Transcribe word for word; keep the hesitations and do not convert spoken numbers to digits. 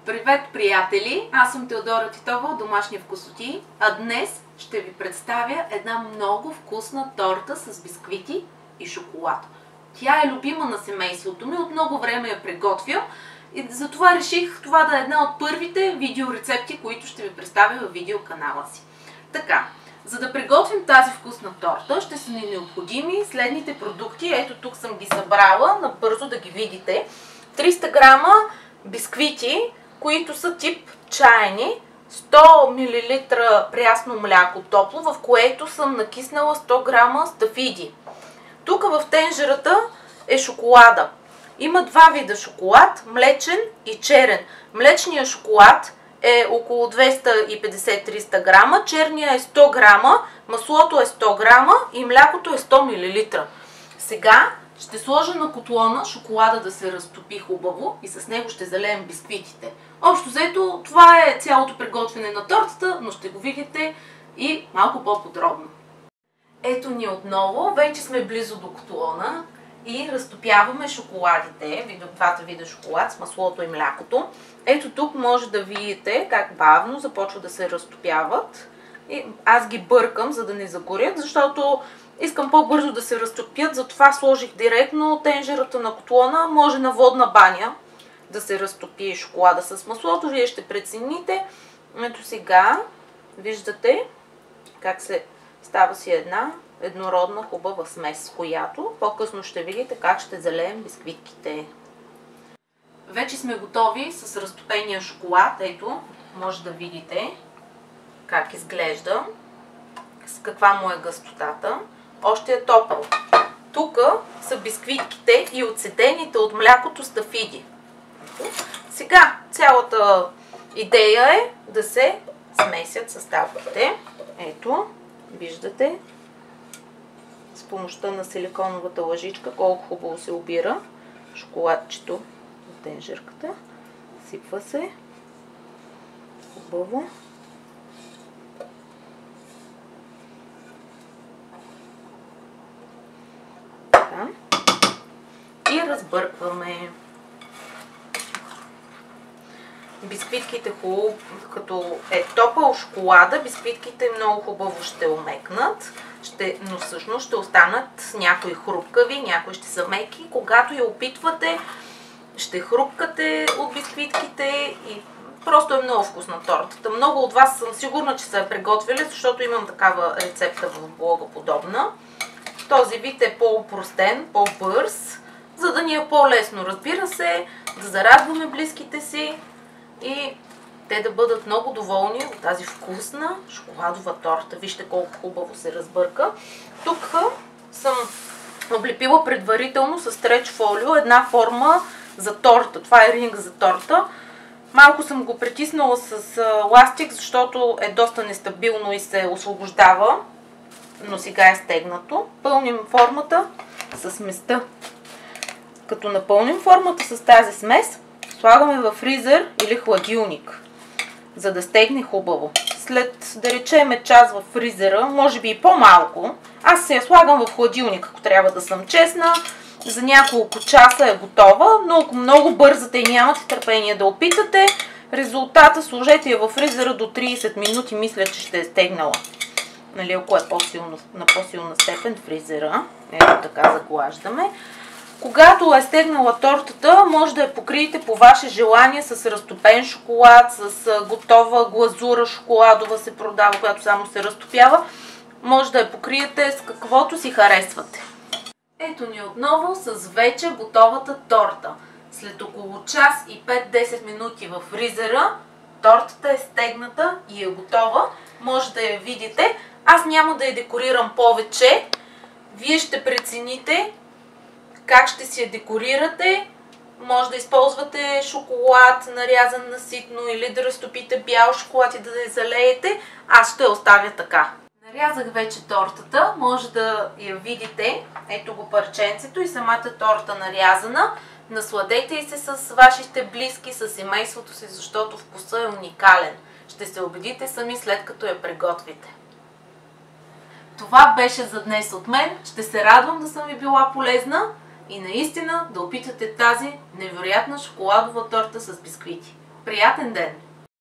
Привет, приятели! Аз съм Теодора Титова от Домашни вкусотии, а днес ще ви представя една много вкусна торта с бисквити и шоколад. Тя е любима на семейството ми, от много време я приготвя и затова реших това да е една от първите видеорецепти, които ще ви представя във видеоканала си. Така, за да приготвим тази вкусна торта, ще са ни необходими следните продукти. Ето тук съм ги събрала, набързо да ги видите. триста грама бисквити, които са тип чайни, сто милилитра прясно мляко топло, в което съм накиснала сто грама стафиди. Тук в тенжерата е шоколада. Има два вида шоколад, млечен и черен. Млечният шоколад е около двеста и петдесет до триста грама, черния е сто грама, маслото е сто грама и млякото е сто милилитра. Сега ще сложа на котлона шоколада да се разтопи хубаво и с него ще залеем бисквитите. Общо взето, това е цялото приготвяне на тортата, но ще го видите и малко по-подробно. Ето ни отново, вече сме близо до котлона и разтопяваме шоколадите, двата вида шоколад с маслото и млякото. Ето тук може да видите как бавно започва да се разтопяват. И аз ги бъркам, за да не загорят, защото искам по-бързо да се разтопят, затова сложих директно тенжерата на котлона. Може на водна баня да се разтопи шоколада с маслото. Вие ще прецените. Ето сега виждате как се става си една еднородна хубава смес, с която по-късно ще видите как ще залеем бисквитките. Вече сме готови с разтопения шоколад. Ето, може да видите как изглежда, с каква му е гъстотата. Още е топло. Тук са бисквитките и отцедените от млякото стафиди. Сега цялата идея е да се смесят съставките. Ето, виждате с помощта на силиконовата лъжичка колко хубаво се обира шоколадчето от тенжерката. Сипва се хубаво. Така. И разбъркваме. Бисквитките хубаво, като е топъл шоколада, бисквитките много хубаво ще омекнат, ще, но всъщност ще останат някои хрупкави, някои ще са меки. Когато я опитвате, ще хрупкате от бисквитките и просто е много вкусна тортата. Много от вас съм сигурна, че са я приготвили, защото имам такава рецепта в блога подобна. Този вид е по-опростен, по-бърз, за да ни е по-лесно, разбира се, да зарадваме близките си и те да бъдат много доволни от тази вкусна шоколадова торта. Вижте колко хубаво се разбърка. Тук съм облепила предварително с стреч фолио една форма за торта. Това е ринг за торта. Малко съм го притиснала с ластик, защото е доста нестабилно и се освобождава, но сега е стегнато. Пълним формата с сместа. Като напълним формата с тази смес, слагаме във фризер или хладилник, за да стегне хубаво. След, да речеме, час във фризера, може би и по-малко, аз се я слагам в хладилник, ако трябва да съм честна. За няколко часа е готова, но ако много бързате и нямате търпение да опитате, резултата сложете я във фризера до трийсет минути, мисля, че ще е стегнала. Нали, ако е по-силно, на по-силна степен фризера. Ето така заглаждаме. Когато е стегнала тортата, може да я покриете по ваше желание с разтопен шоколад, с готова глазура шоколадова се продава, която само се разтопява. Може да я покриете с каквото си харесвате. Ето ни отново с вече готовата торта. След около час и пет до десет минути във фризера, тортата е стегната и е готова. Може да я видите. Аз няма да я декорирам повече. Вие ще прецените как ще си я декорирате. Може да използвате шоколад нарязан на ситно или да разтопите бял шоколад и да я залеете. Аз ще я оставя така. Нарязах вече тортата. Може да я видите. Ето го парченцето и самата торта нарязана. Насладете и се с вашите близки, с семейството си, защото вкусът е уникален. Ще се убедите сами след като я приготвите. Това беше за днес от мен. Ще се радвам да съм ви била полезна и наистина да опитате тази невероятна шоколадова торта с бисквити. Приятен ден!